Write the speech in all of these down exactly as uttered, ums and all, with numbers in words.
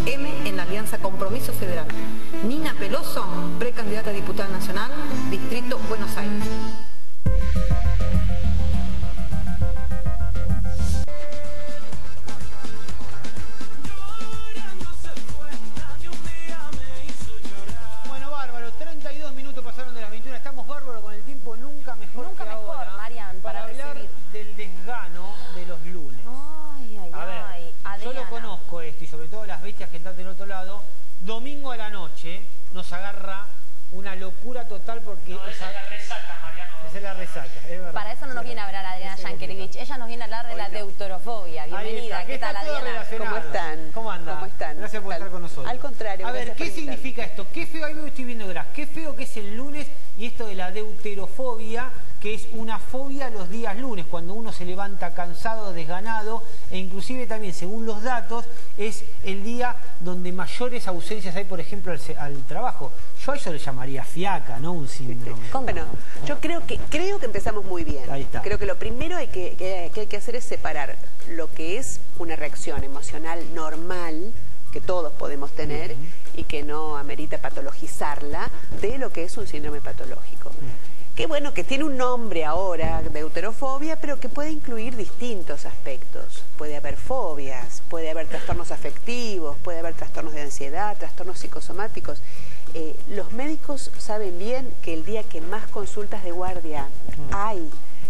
eme en la Alianza Compromiso Federal. Nina Peloso, precandidata a diputada nacional, Distrito Buenos Aires. Bueno, bárbaro, treinta y dos minutos pasaron de las veintiuna, estamos bárbaros con el tiempo, nunca mejor Nunca que mejor, ahora, Marian, para, para hablar recibir. del desgano de los lunes. Ay, ay, A ver, ay, yo Adriana. lo conozco esto y sobre todo las bestias que están del otro lado. Domingo a la noche nos agarra una locura total porque... No, esa es la resaca, Mariano. Esa es la resaca, es verdad. Para eso no nos viene a hablar Adriana Eso es Yankelevich. Ella nos viene a hablar de la Hoy no. deuterofobia. Ahí Bienvenida. está, que ¿Qué está tal, todo Adriana? relacionado. ¿Cómo están? ¿Cómo anda? ¿Cómo están? Gracias por ¿Qué tal? estar con nosotros. Al contrario, A ver, gracias ¿qué por invitarme. significa esto? Qué feo, ahí me estoy viendo graf, qué feo que es el lunes y esto de la deuterofobia, que es una fobia los días lunes, cuando uno se levanta cansado, desganado, e inclusive también, según los datos, es el día donde mayores ausencias hay, por ejemplo, al, al trabajo. Yo a eso le llamaría fiaca, ¿no? Un síndrome. ¿Cómo? Bueno, yo creo que creo que empezamos muy bien. Ahí está. Creo que lo primero hay que, que, que hay que hacer es separar lo que es una reacción emocional normal que todos podemos tener uh-huh. y que no amerita patologizarla, de lo que es un síndrome patológico. Uh-huh. Que bueno, que tiene un nombre ahora, deuterofobia, pero que puede incluir distintos aspectos. Puede haber fobias, puede haber trastornos afectivos, puede haber trastornos de ansiedad, trastornos psicosomáticos. Eh, los médicos saben bien que el día que más consultas de guardia uh-huh. hay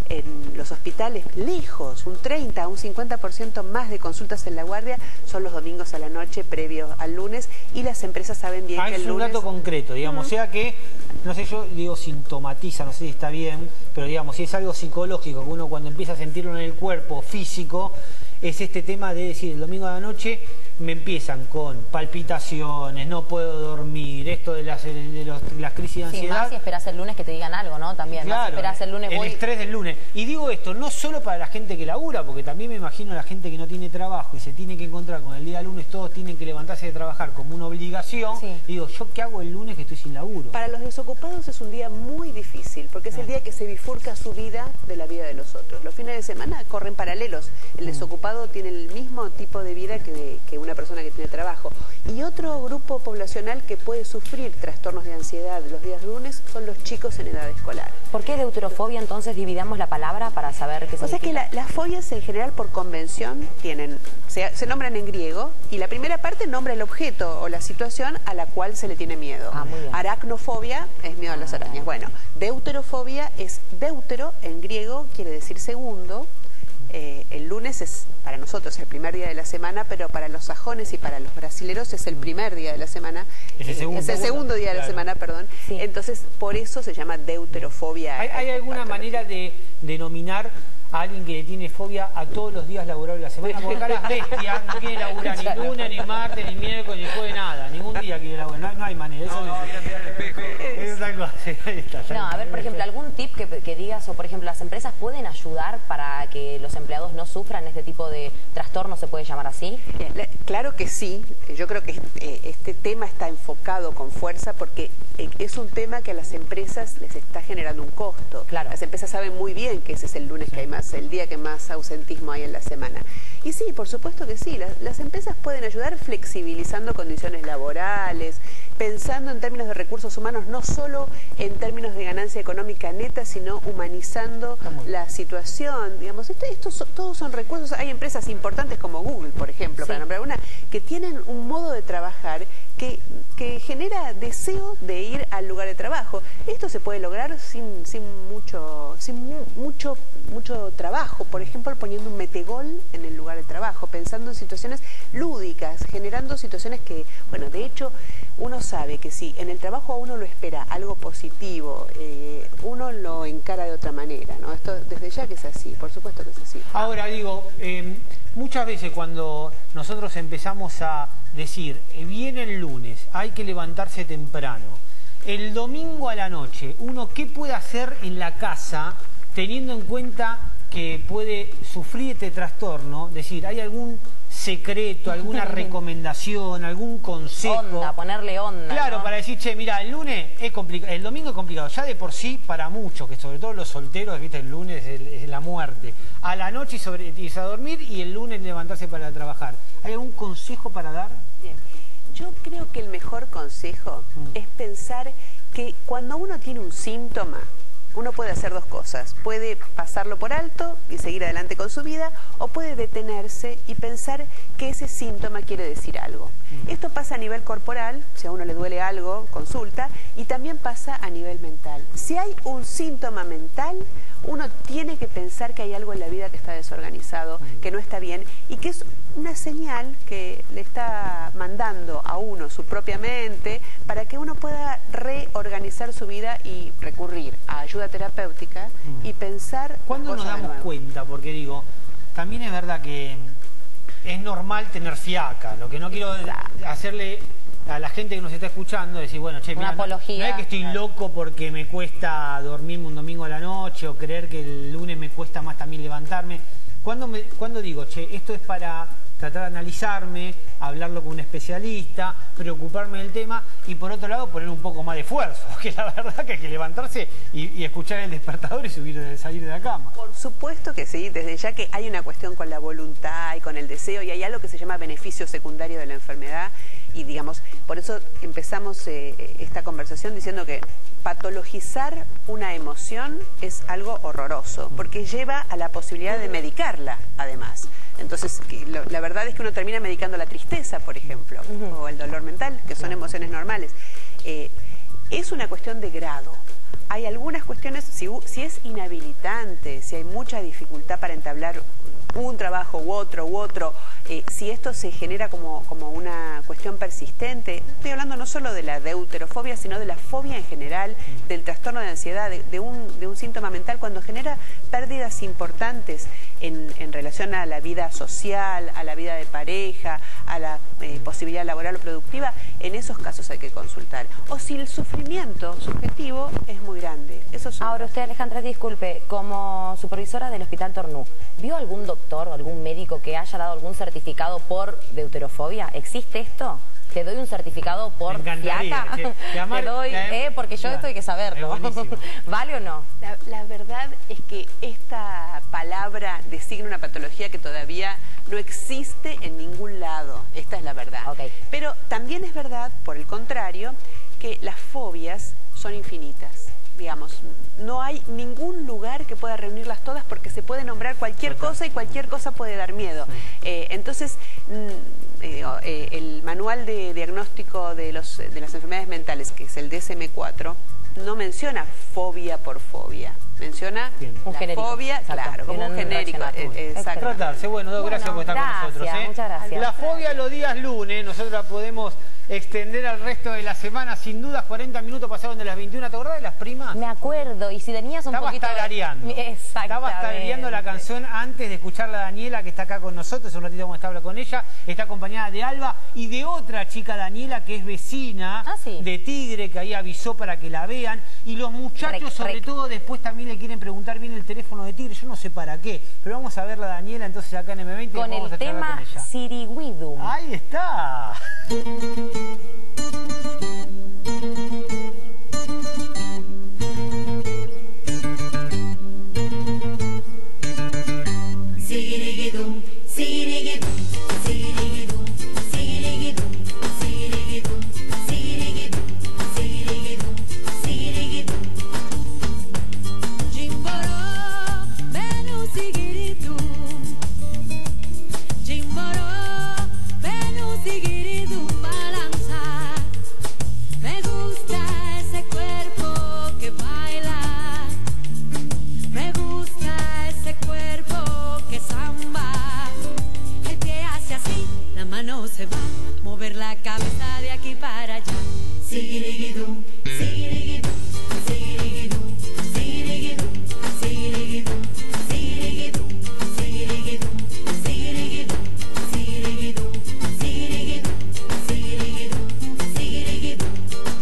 en los hospitales, lejos, un treinta, un cincuenta por ciento más de consultas en la guardia son los domingos a la noche previos al lunes, y las empresas saben bien ah, que el es un lunes... dato concreto, digamos, o uh-huh. sea que, no sé, yo digo sintomatiza, no sé si está bien, pero digamos, si es algo psicológico, que uno cuando empieza a sentirlo en el cuerpo físico, es este tema de decir, el domingo a la noche me empiezan con palpitaciones, no puedo dormir, esto de las, de los, las crisis de ansiedad. Sí, más si esperás el lunes que te digan algo, ¿no? También, claro, más si esperás el lunes... el voy... estrés del lunes. Y digo esto, no solo para la gente que labura, porque también me imagino a la gente que no tiene trabajo y se tiene que encontrar con el día lunes, todos tienen que levantarse de trabajar como una obligación. Sí. Y digo, ¿yo qué hago el lunes que estoy sin laburo? Para los desocupados es un día muy difícil, porque es el día que se bifurca su vida de la vida de los otros. Los fines de semana corren paralelos. El desocupado tiene el mismo tipo de vida que, que una persona que tiene trabajo. Y otro grupo poblacional que puede sufrir trastornos de ansiedad los días lunes son los chicos en edad escolar. ¿Por qué deuterofobia? Entonces dividamos la palabra para saber qué O sea, significa. es que la, las fobias en general por convención tienen, se, se nombran en griego, y la primera parte nombra el objeto o la situación a la cual se le tiene miedo. Ah, muy bien. Aracnofobia es miedo a las arañas. Bueno, deuterofobia es deutero en griego, quiere decir segundo. Eh, el lunes es para nosotros el primer día de la semana, pero para los sajones y para los brasileros es el primer día de la semana. Es el segundo, es el segundo día de la claro. semana, perdón. Sí. Entonces, por eso se llama deuterofobia. ¿Hay, hay alguna manera de denominar a alguien que le tiene fobia a todos los días laborables de la semana? Porque acá las bestias no quiere laburar ni Claro. lunes, ni martes, ni miércoles, ni jueves, nada. Ningún día quiere laburar. No, no hay manera. Eso No, no, no, ir a mirar el espejo. es otra cosa. Ahí está. No, a ver, por ejemplo, algún tip que, que digas, o por ejemplo, las empresas pueden ayudar para que los empleados no sufran este tipo de trastorno, ¿se puede llamar así? Bien, claro que sí. Yo creo que este, este tema está enfocado con fuerza porque es un tema que a las empresas les está generando un costo. Claro. Las empresas saben muy bien que ese es el lunes que hay más, el día que más ausentismo hay en la semana. Y sí, por supuesto que sí. Las, las empresas pueden ayudar flexibilizando condiciones laborales, pensando en términos de recursos humanos, no solo en términos de ganancia económica neta, sino humanizando la situación. Digamos, esto, estos son, todos son recursos. Hay empresas importantes como Google, por ejemplo, Sí. para nombrar una, que tienen un modo de trabajar que, que genera deseo de ir al lugar de trabajo. Esto se puede lograr sin, sin mucho, sin mu mucho, mucho trabajo. Por ejemplo, poniendo un metegol en el lugar de trabajo, pensando en situaciones lúdicas, generando situaciones que, bueno, de hecho, uno sabe que si en el trabajo a uno lo espera algo positivo, eh, uno lo encara de otra manera, ¿no? Esto desde ya que es así, por supuesto que es así. Ahora digo, eh, muchas veces cuando nosotros empezamos a decir, eh, viene el lunes, hay que levantarse temprano, el domingo a la noche, uno ¿qué puede hacer en la casa teniendo en cuenta que puede sufrir este trastorno? Es decir, ¿hay algún secreto, alguna recomendación, algún consejo? Onda, ponerle onda. Claro, ¿no? para decir, che, mira, el lunes es complicado, el domingo es complicado, ya de por sí para muchos, que sobre todo los solteros, viste, el lunes es, es la muerte. A la noche y sobre, irse a dormir y el lunes levantarse para trabajar. ¿Hay algún consejo para dar? Bien. Yo creo que el mejor consejo mm. es pensar que cuando uno tiene un síntoma, uno puede hacer dos cosas. Puede pasarlo por alto y seguir adelante con su vida, o puede detenerse y pensar que ese síntoma quiere decir algo. Mm. Esto pasa a nivel corporal, si a uno le duele algo, consulta, y también pasa a nivel mental. Si hay un síntoma mental, uno tiene que pensar que hay algo en la vida que está desorganizado, mm. que no está bien, y que es una señal que le está mandando a uno su propia mente para que uno pueda reorganizar su vida y recurrir a ayuda terapéutica mm. y pensar. ¿Cuándo nos damos cuenta? Porque digo, también es verdad que es normal tener fiaca. Lo que no quiero Exacto. hacerle a la gente que nos está escuchando es decir, bueno, che, mira, no, no es que estoy loco porque me cuesta dormirme un domingo a la noche o creer que el lunes me cuesta más también levantarme. ¿Cuándo, me, ¿Cuándo digo, che, esto es para tratar de analizarme, hablarlo con un especialista, preocuparme del tema y por otro lado poner un poco más de esfuerzo? Porque la verdad que hay que levantarse y, y escuchar el despertador y subir, salir de la cama. Por supuesto que sí, desde ya que hay una cuestión con la voluntad y con el deseo, y hay algo que se llama beneficio secundario de la enfermedad, y digamos, por eso empezamos eh, esta conversación diciendo que patologizar una emoción es algo horroroso, porque lleva a la posibilidad de medicarla, además. Entonces, lo, la verdad es que uno termina medicando la tristeza, por ejemplo, uh-huh. o el dolor mental, que son emociones normales. Eh, es una cuestión de grado. Hay algunas cuestiones, si, si es inhabilitante, si hay mucha dificultad para entablar un trabajo u otro u otro, eh, si esto se genera como, como una cuestión persistente, estoy hablando no solo de la deuterofobia, sino de la fobia en general, del trastorno de ansiedad, de, de, un, de un síntoma mental, cuando genera pérdidas importantes en, en relación a la vida social, a la vida de pareja, a la eh, posibilidad laboral o productiva, en esos casos hay que consultar. O si el sufrimiento subjetivo es muy grande. Eso son Ahora usted, Alejandra, disculpe, como supervisora del Hospital Tornú, ¿vio algún doctor o algún médico que haya dado algún certificado por deuterofobia? ¿Existe esto? ¿Te doy un certificado por fiaca? Che, te doy, eh, porque yo claro, esto hay que saberlo. ¿Vale o no? La, la verdad es que esta palabra designa una patología que todavía no existe en ningún lado. Esta es la verdad. Okay. Pero también es verdad, por el contrario, que las fobias son infinitas. Digamos, no hay ningún lugar que pueda reunirlas todas porque se puede nombrar cualquier cosa y cualquier cosa puede dar miedo. Eh, entonces, eh, eh, el manual de diagnóstico de, los, de las enfermedades mentales, que es el D S M cuatro, no menciona fobia por fobia. Menciona un la genérico, fobia, exacto, claro, como un genérico. Eh, exacto. Tratarse. Bueno, bueno, gracias por estar gracias, con nosotros. ¿eh? Muchas gracias. La fobia los días lunes, nosotros la podemos extender al resto de la semana, sin dudas. Cuarenta minutos pasaron de las veintiuna. ¿Te acordás de Las Primas? Me acuerdo, y si tenías un Estabas poquito... tarareando. Exactamente. Estabas tarareando la canción antes de escucharla a Daniela, que está acá con nosotros. Un ratito vamos a estar hablando con ella. Está acompañada de Alba y de otra chica, Daniela, que es vecina ah, ¿sí? de Tigre, que ahí avisó para que la vean. Y los muchachos, rec, sobre rec. todo, después también le quieren preguntar bien el teléfono de Tigre. Yo no sé para qué, pero vamos a verla, Daniela, entonces acá en M veinte. Con vamos el a tema con ella. Siriguidum. Ahí está. Siriguidum, siriguidum, siriguidum, siriguidum, siriguidum, siriguidum, siriguidum, siriguidum. Jimboró, menu siriguidum. Jimboró, menu siriguidum balanzar. Me gusta ese cuerpo que baila. Me gusta ese cuerpo que samba. El pie hace así, la mano se va. Mover la cabeza de aquí para allá. Sigirigidum, sigirigidum, sigirigidum, sigirigidum, sigirigidum, sigirigidum, sigirigidum, sigirigidum, sigirigidum, sigirigidum, sigirigidum, sigirigidum.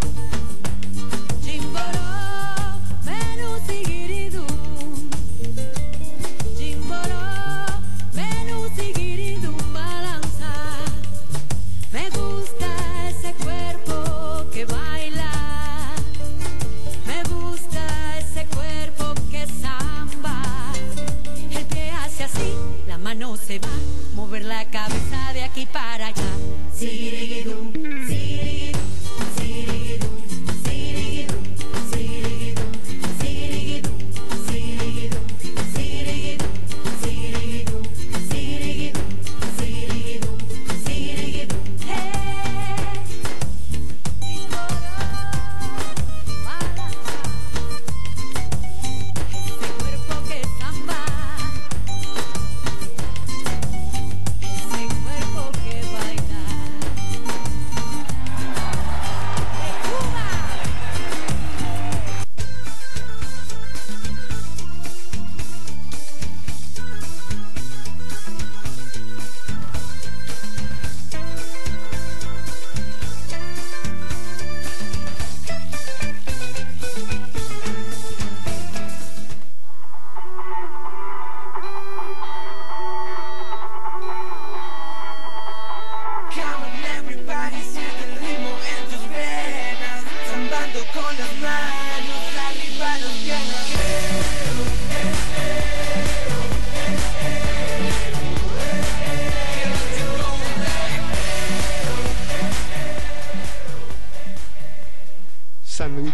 Jimboró, menú sigirigidum. Jimboró, menú sigirigidum balanzar.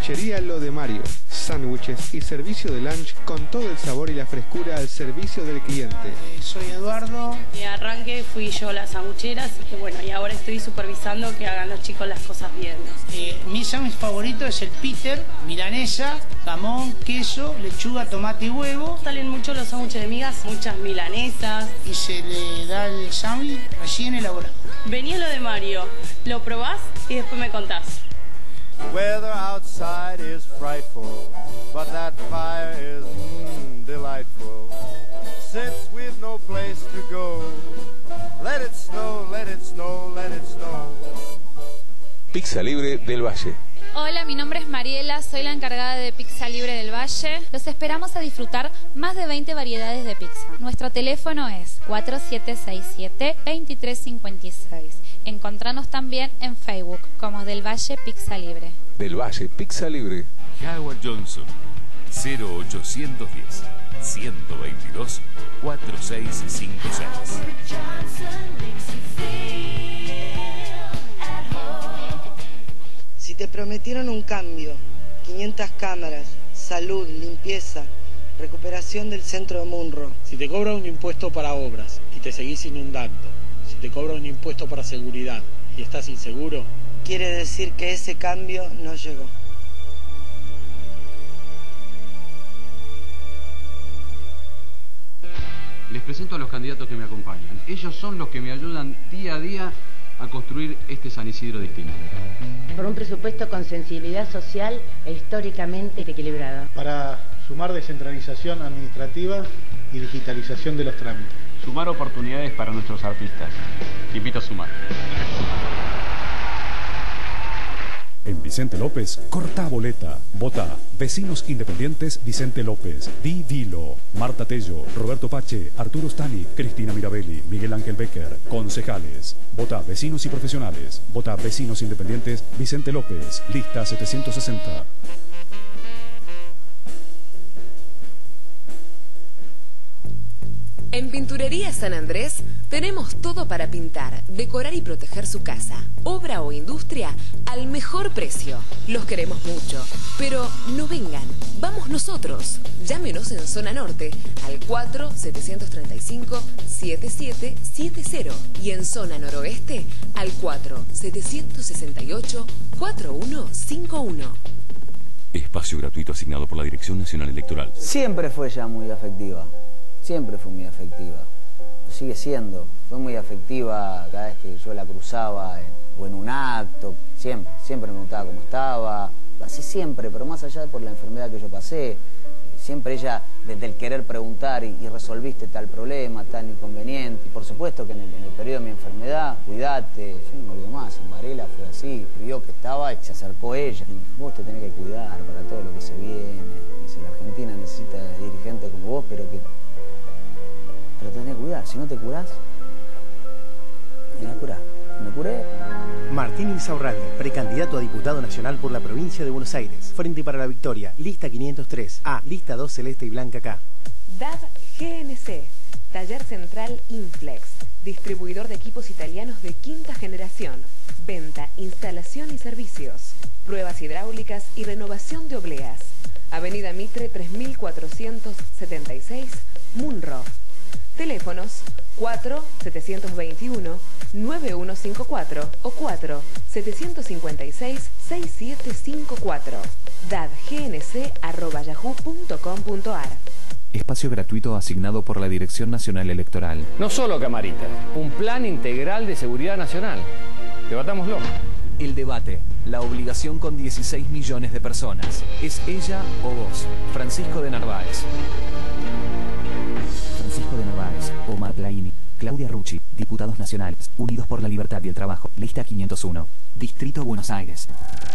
Sanguchería Lo de Mario. Sándwiches y servicio de lunch con todo el sabor y la frescura al servicio del cliente. Eh, soy Eduardo. De arranque fui yo la sanguchera, así que bueno, y ahora estoy supervisando que hagan los chicos las cosas bien. Eh, mi sándwich favorito es el Peter, milanesa, jamón, queso, lechuga, tomate y huevo. Salen mucho los sándwiches de migas, muchas milanesas. Y se le da el sándwich recién elaborado. Vení a Lo de Mario, lo probás y después me contás. Weather outside is frightful, but that fire is mm, delightful. Since we've no place to go, let it snow, let it snow, let it snow. Pizza Libre del Valle. Hola, mi nombre es Mariela, soy la encargada de Pizza Libre del Valle. Los esperamos a disfrutar más de veinte variedades de pizza. Nuestro teléfono es cuatro siete seis siete, dos tres cinco seis. Encontranos también en Facebook como Del Valle Pizza Libre. Del Valle Pizza Libre. Howard Johnson, cero ochocientos diez, ciento veintidós, cuatro seis cinco seis. Si te prometieron un cambio, quinientas cámaras, salud, limpieza, recuperación del centro de Munro. Si te cobran un impuesto para obras y te seguís inundando, si te cobran un impuesto para seguridad y estás inseguro, quiere decir que ese cambio no llegó. Les presento a los candidatos que me acompañan. Ellos son los que me ayudan día a día a construir este San Isidro distinto. Por un presupuesto con sensibilidad social e históricamente equilibrado. Para sumar descentralización administrativa y digitalización de los trámites. Sumar oportunidades para nuestros artistas. Te invito a sumar. En Vicente López, corta boleta. Vota Vecinos Independientes Vicente López, Di Vilo, Marta Tello, Roberto Pache, Arturo Stani, Cristina Mirabelli, Miguel Ángel Becker. Concejales. Vota Vecinos y Profesionales. Vota Vecinos Independientes Vicente López, lista setecientos sesenta. En Pinturería San Andrés tenemos todo para pintar, decorar y proteger su casa, obra o industria al mejor precio. Los queremos mucho, pero no vengan, vamos nosotros. Llámenos en Zona Norte al cuatro setecientos treinta y cinco, setenta y siete setenta y en Zona Noroeste al cuatro setecientos sesenta y ocho, cuarenta y uno cincuenta y uno. Espacio gratuito asignado por la Dirección Nacional Electoral. Siempre fue ella muy afectiva. Siempre fue muy afectiva, sigue siendo, fue muy afectiva cada vez que yo la cruzaba en, o en un acto, siempre, siempre me preguntaba cómo estaba, así siempre, pero más allá de por la enfermedad que yo pasé, siempre ella desde el querer preguntar y, y resolviste tal problema, tal inconveniente, y por supuesto que en el, en el periodo de mi enfermedad, cuidate, yo no me olvido más, en Varela fue así, vio que estaba y se acercó ella, y dijo, vos te tenés que cuidar para todo lo que se viene, dice, la Argentina necesita de dirigentes como vos, pero que Pero tenés que cuidar, si no te curás, tenés que curar. ¿Me curé? Martín Insaurralde, precandidato a diputado nacional por la provincia de Buenos Aires. Frente para la Victoria, lista quinientos tres A, lista dos celeste y blanca K. D A V G N C, Taller Central Inflex, distribuidor de equipos italianos de quinta generación. Venta, instalación y servicios. Pruebas hidráulicas y renovación de obleas. Avenida Mitre tres mil cuatrocientos setenta y seis, Munro. Teléfonos cuatro setecientos veintiuno, nueve uno cinco cuatro o cuatro setecientos cincuenta y seis, seis siete cinco cuatro. d a v g n c arroba yahoo punto com punto a r. Espacio gratuito asignado por la Dirección Nacional Electoral. No solo camarita, un plan integral de seguridad nacional. Debatámoslo. El debate, la obligación con dieciséis millones de personas. ¿Es ella o vos? Francisco de Narváez. Francisco de Narváez, Omar Plaini, Claudia Rucci, diputados nacionales, Unidos por la Libertad y el Trabajo, lista quinientos uno, Distrito Buenos Aires.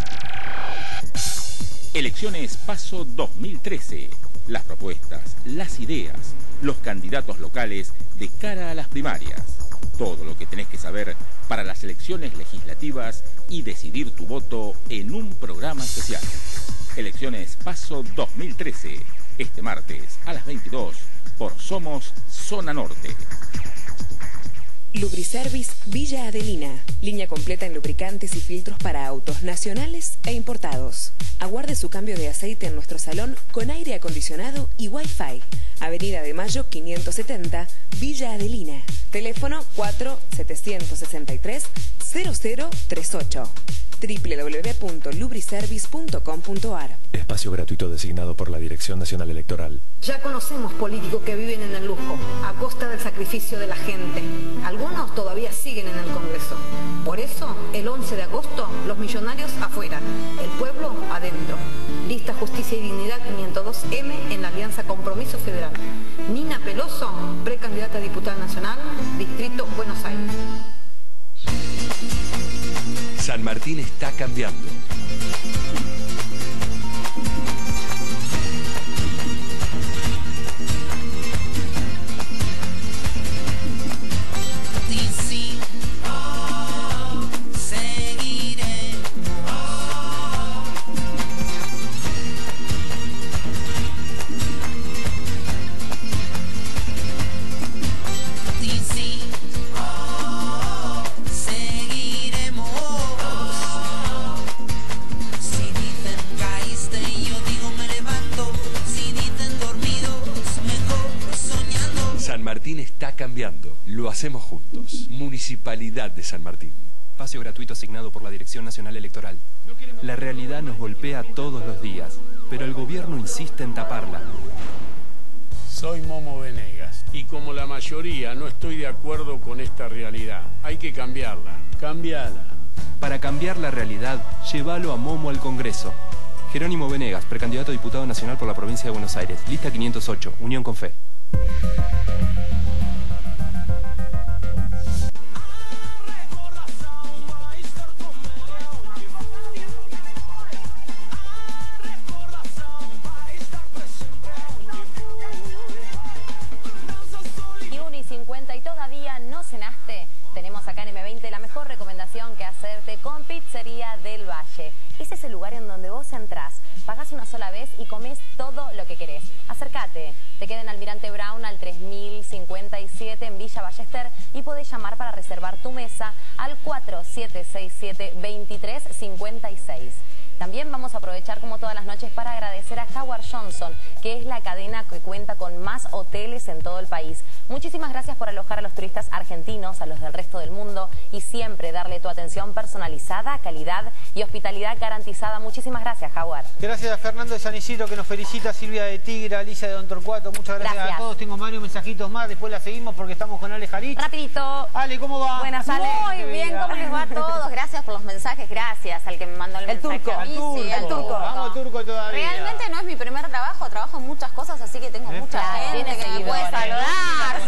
Elecciones Paso dos mil trece. Las propuestas, las ideas, los candidatos locales de cara a las primarias. Todo lo que tenés que saber para las elecciones legislativas y decidir tu voto en un programa especial. Elecciones Paso dos mil trece, este martes a las veintidós por Somos Zona Norte. Lubriservice Villa Adelina. Línea completa en lubricantes y filtros para autos nacionales e importados. Aguarde su cambio de aceite en nuestro salón con aire acondicionado y Wi-Fi. Avenida de Mayo quinientos setenta, Villa Adelina. Teléfono cuatro siete seis tres, cero cero tres ocho. doble u doble u doble u punto lubriservice punto com punto a r. Espacio gratuito designado por la Dirección Nacional Electoral. Ya conocemos políticos que viven en el lujo, a costa del sacrificio de la gente. Algunos todavía siguen en el Congreso. Por eso, el once de agosto, los millonarios afuera, el pueblo adentro. Lista Justicia y Dignidad quinientos dos eme en la Alianza Compromiso Federal. Nina Peloso, precandidata a diputada nacional, Distrito Buenos Aires. San Martín está cambiando. San Martín está cambiando. Lo hacemos juntos. Municipalidad de San Martín. Espacio gratuito asignado por la Dirección Nacional Electoral. La realidad nos golpea todos los días, pero el gobierno insiste en taparla. Soy Momo Venegas y como la mayoría no estoy de acuerdo con esta realidad. Hay que cambiarla. Cambiala. Para cambiar la realidad, llévalo a Momo al Congreso. Jerónimo Venegas, precandidato a diputado nacional por la provincia de Buenos Aires. Lista quinientos ocho, Unión con Fe. cincuenta y todavía no cenaste, tenemos acá en eme veinte la mejor recomendación que hacerte con Pizzería del Valle. Ese es el lugar en donde vos entrás, pagás una sola vez y comés todo lo que querés. Acércate, te queda en Almirante Brown al tres mil cincuenta y siete en Villa Ballester y podés llamar para reservar tu mesa al cuatro siete seis siete, dos tres cinco seis. También vamos a aprovechar como todas las noches para agradecer a Howard Johnson, que es la cadena que cuenta con más hoteles en todo el país. Muchísimas gracias por alojar a los turistas argentinos, a los del resto del mundo y siempre darle tu atención personalizada, calidad y hospitalidad garantizada. Muchísimas gracias, Howard. Gracias a Fernando de San Isidro que nos felicita, Silvia de Tigre, Alicia de Don Torcuato. Muchas gracias, gracias a todos. Tengo varios mensajitos más, después la seguimos porque estamos con Ale Jarit. Rapidito. Ale, ¿cómo va? Buenas, Ale. Muy bien, ¿cómo les va a todos? Gracias por los mensajes, gracias al que me mandó el, el mensaje. Turco. A mí, turco. Sí, el turco. Vamos turco todavía. Realmente no es mi primer trabajo, trabajo en muchas cosas, así que tengo mucha claro, gente que me puede saludar,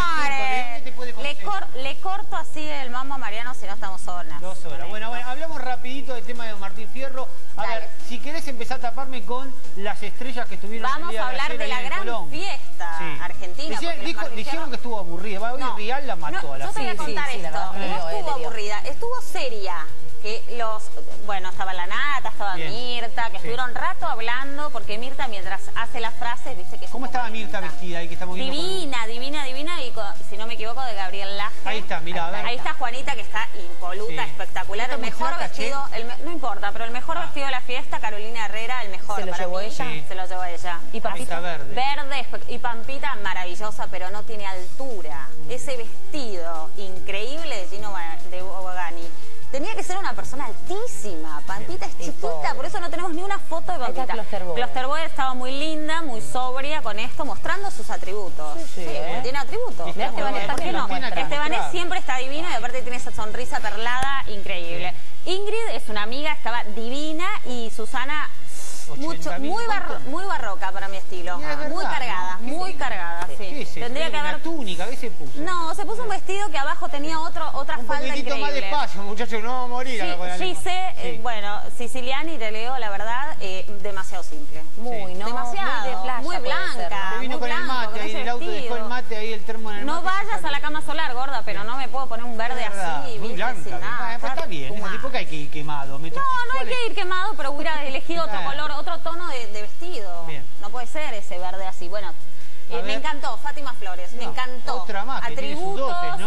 señores. Le, cor, le corto así el mambo a Mariano si no estamos horas. Dos horas. Bueno, bueno, hablamos rapidito del tema de Don Martín Fierro. A Dale. ver, si querés empezar a taparme con las estrellas que estuvieron Vamos el día a hablar de, de la gran Colón. fiesta sí. argentina. Decían, dijo, dijeron que estuvo aburrida. Hoy no, Rial la mató no, a la Yo te voy a contar sí, esto. Sí, no estuvo aburrida, estuvo seria. Que los, bueno, estaba la Nata, estaba Bien. Mirta, que sí. estuvieron rato hablando, porque Mirta mientras hace las frases, viste que... ¿Cómo estaba Mirta vestida ahí que estamos viendo? Divina, con... divina, divina, y con, si no me equivoco, de Gabriel Laje. Ahí está, mira, a ver. Ahí está Juanita, que está impoluta, sí. espectacular. El mejor vestido, el, no importa, pero el mejor ah. vestido de la fiesta, Carolina Herrera, el mejor. ¿Se lo para llevó mí, ella? Sí. Se lo llevó ella. Y Pampita verde. Verde, y Pampita maravillosa, pero no tiene altura. Mm. Ese vestido increíble de Gino de Bogani. Tenía que ser una persona altísima. Pampita es chiquita, por eso no tenemos ni una foto de Pampita. Klosterboer estaba muy linda, muy sobria con esto, mostrando sus atributos. Sí, sí, sí ¿eh? Tiene atributos. Sí, Estebanés, ¿por qué no? Estebanés siempre está divino y aparte tiene esa sonrisa perlada increíble. Sí. Ingrid es una amiga, estaba divina y Susana... Mucho, muy, barro, muy barroca para mi estilo, muy verdad, cargada, ¿no? muy cargada, sí. sí. Tendría que haber una túnica, ¿qué se puso? No, se puso un vestido que abajo tenía otro, otra un falda increíble. Un poquitito más despacio, muchachos, no vamos a morir. Sí, Gise, sí. eh, bueno, Siciliani, te leo la verdad, eh, demasiado simple. Muy, sí. ¿no? Demasiado, muy, de playa, muy blanca. Te vino muy con blanco, el mate, ahí en el auto dejó el mate, ahí el termo en el No mate, vayas a la cama solar, gorda, pero no me puedo poner un verde así, muy blanca, sin nada. Está, está bien, esa tipo que hay que ir quemado. No, no hay que ir quemado, pero hubiera elegido otro color, otro tono de vestido. Bien. No puede ser ese verde así. Bueno, eh, me encantó, Fátima Flores, no, me encantó. Otra más, que atributos, tiene sus dotes, ¿no?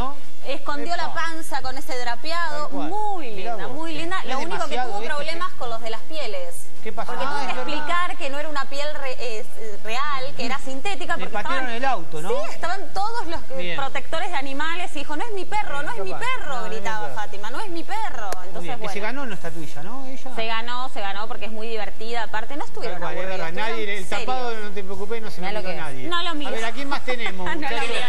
escondió Epa. la panza con ese drapeado. Tal cual. Muy Mirá linda, vos. muy linda. Es Lo único que demasiado, tuvo ¿viste? problemas con los de las pieles. ¿Qué pasó? Porque Ah, tuvo es que verdad. explicar que no era una piel re- eh, real, que era sintética. Le Porque patearon estaban, el auto, ¿no? Sí, estaban todos los eh, Bien. protectores de animales y dijo, no es mi perro, Bien, no es mi capaz. perro, No, no es mi gritaba perro. Fátima, no es mi perro. Muy Entonces, bien. Que bueno. se ganó no está tuya, ¿no? Ella. Se ganó, se ganó porque es muy divertida. Aparte, no estuvieron Tal cual, es aburridos, verdad. Nadie, el estuvieron tapado, serios. no te preocupes, no se lo Mirá lo mira que es. nadie. No lo mira. A ver, ¿a quién más tenemos, No lo muchachos? mira.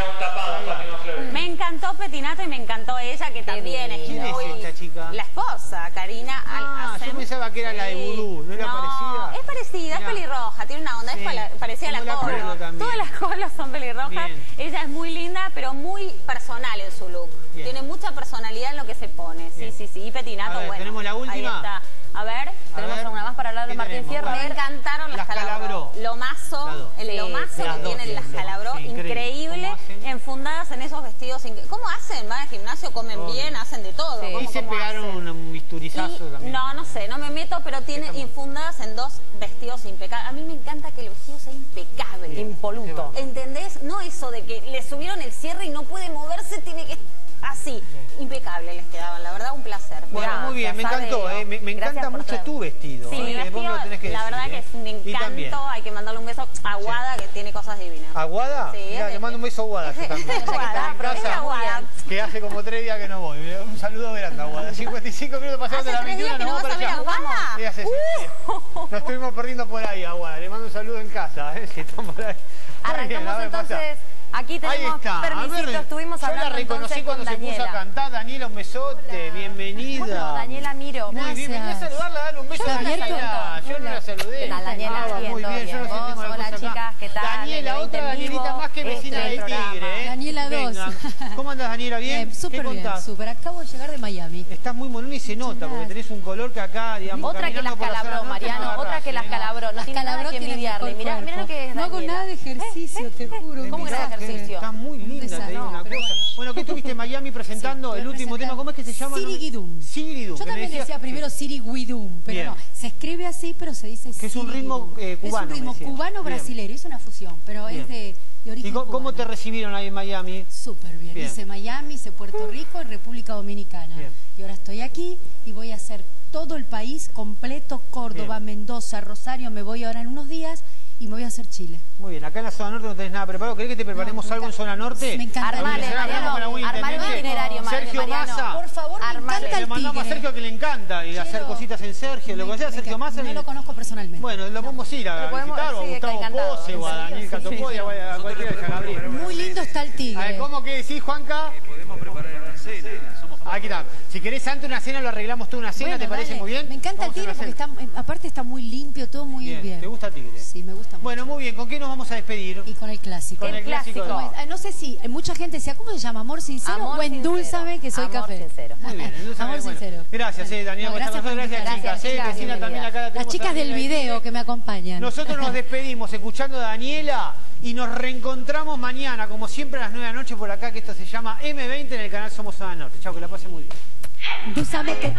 Me encantó Petinato y me encantó ella, que también es ¿Quién es muy... esta chica? La esposa, Karina Ah, Al-Hassem. yo pensaba que era la de Sí. Vudú, ¿no era No, parecida? es parecida, es Mirá. pelirroja, tiene una onda, Sí, es pala- parecida a la como la Colo. Colo también. Todas las colas son pelirrojas. Bien. Ella es muy linda, pero muy personal en su look. Bien. Tiene mucha personalidad en lo que se pone. Sí, Bien. sí, sí. Y Petinato, A ver, bueno. ¿tenemos la última? Ahí está. A ver, tenemos ver, una más para hablar de ¿qué Martín tenemos? Fierro. me encantaron las, Las calabró. Calabró. Lomazo, Las dos. el Sí, lomazo las que dos tienen las tienen, calabró, sí, increíble. increíble, ¿Cómo hacen? enfundadas en esos vestidos. incre- ¿Cómo hacen? Van al gimnasio, comen Obvio. bien, hacen de todo. Sí. ¿Cómo- Y se cómo pegaron hacen? un bisturizazo Y- también. No, no sé, no me meto, pero tiene Está muy- infundadas en dos vestidos impecables. A mí me encanta que el vestido sea impecable. Impoluto. ¿Entendés? No eso de que le subieron el cierre y no puede moverse, tiene que... Así, impecable les quedaban, la verdad, un placer. Bueno, Gracias, muy bien, me encantó, Fabio. eh, me, me Gracias encanta por mucho traer. tu vestido. Sí, eh, mi vos me vestido, lo tenés que la decir, verdad eh. que es un Y también. encanto, hay que mandarle un beso a Guada, que tiene cosas divinas. ¿Aguada? Sí, Mirá, es de- le mando un beso a Aguada. yo también. Es de Aguada, Está en pero es de casa, Aguada. que hace como tres días que no voy. Mirá, un saludo grande a Aguada. cincuenta y cinco minutos pasados de ¿Hace las tres veintiuna, días que nos no vamos vas a para ver a allá. Aguada? Sí, hace seis días. Nos estuvimos perdiendo por ahí, Aguada. Le mando un saludo en casa, ¿eh? Si están por ahí. Muy bien, Arrancamos a ver, entonces, pasa. aquí Ahí tenemos está. A permisito, ver, estuvimos yo hablando la reconocí entonces cuando con se puso a Daniela. cantar. Daniela, un besote, bienvenida. Bueno, Daniela Miro. Muy bien, venía a saludarla, darle un beso Yo a no la Daniela. saludo. Yo no la saludé. ¿Qué tal, Daniela? Ah, Bien, muy todo bien, yo no bien. sé Vos, cómo la hola, cosa acá. chicas, ¿qué tal? Daniela, veinte otra en Danielita vivo, más que vecina este de programa. Tigre, ¿eh? Daniela dos. Venga. ¿Cómo andas, Daniela? ¿Bien? Bien, súper ¿Qué bien, contás? súper. Acabo de llegar de Miami. Estás muy morena y se nota, porque tenés un color que acá, digamos, Otra que caminando las por la zona calabró, norte no Mariano, agarrás, otra que las ¿eh? calabró. No Las tiene nada Calabró que tienen envidiarle. mejor Mirá, mirá lo cuerpo. que es No hago Daniela. nada de ejercicio, te juro. ¿Cómo un era el desastre. ejercicio? Estás muy Un linda, te desastre. digo No, una pero cosa. bueno. Bueno, ¿qué estuviste en Miami presentando? Sí, el último presentando tema, ¿cómo es que se llama? Siriguidum. Siriguidum. Yo que me también decías- decía primero Siriguidum, pero Bien. no, se escribe así, pero se dice Que es un ritmo, eh, Es cubano, un me ritmo decías. cubano-brasilero, es una fusión, pero Bien. es de, de origen ¿Y cómo, cómo cubano. te recibieron ahí en Miami? Súper bien. Bien. Hice Miami, hice Puerto Rico y República Dominicana. Bien. Y ahora estoy aquí y voy a hacer todo el país completo, Córdoba, Mendoza, Rosario, me voy ahora en unos días y me voy a hacer Chile. Muy bien, acá en la zona norte no tenés nada preparado. ¿Querés que te preparemos No, me algo en encanta. zona norte? Me encanta. Armale, ¿Algún escenario Mariano, con algún armale un intendente? itinerario, Mariano. Sergio Massa. Por favor, me Armale. encanta Le el mandamos a tigre. Sergio que le encanta y hacer Quiero- cositas en Sergio. ¿Lo Me- conocés a me Sergio encanta. Massa? No lo conozco personalmente. Bueno, lo podemos ir a Lo podemos- visitar, o a sí, Gustavo encantado. Pose, o a ¿En serio? Daniel Sí, Catopodia, sí. o a a cualquiera de San Gabriel. Muy lindo está el A ver, tigre. ¿cómo que decís, Juanca? Podemos preparar una cena, somos Aquí está. Si querés antes una cena, lo arreglamos toda una cena, Bueno, ¿te parece dale. muy bien? Me encanta el Vamos a tigre una porque cena. está, eh, aparte está muy limpio, todo muy Bien, bien. ¿te gusta Tigre? Sí, me gusta mucho. Bueno, muy bien. ¿Con qué nos vamos a despedir? Y con el clásico. Con el clásico. ¿Cómo es? Ah, no sé si eh, mucha gente decía, ¿cómo se llama? ¿Amor sincero Amor o endulzame que soy Amor café? sincero. Muy bien, endulzame, Amor bueno. sincero. Gracias, eh, Daniela, No, por estar gracias con por nosotros. Gracias, invitarme. chicas. eh, Gracias, Vecina bienvenida. también acá la Las tenemos chicas a del Daniela. video que me acompañan. Nosotros nos despedimos escuchando a Daniela y nos reencontramos mañana, como siempre, a las nueve de la noche por acá, que esto se llama M veinte en el canal Somos Zona Norte. Chao, que la pasen muy bien. Endulzame que...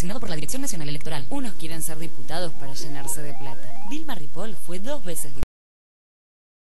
designado por la Dirección Nacional Electoral. Unos quieren ser diputados para llenarse de plata. Vilma Ripoll fue dos veces diputada.